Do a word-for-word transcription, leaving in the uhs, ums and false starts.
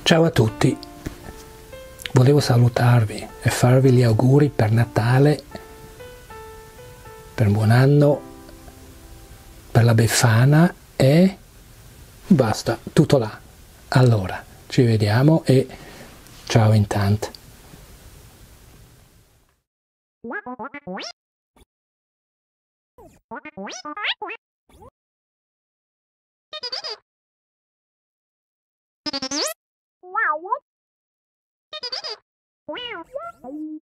Ciao a tutti, volevo salutarvi e farvi gli auguri per Natale, per buon anno, per la Befana e basta, tutto là. Allora, ci vediamo e ciao intanto. Wow.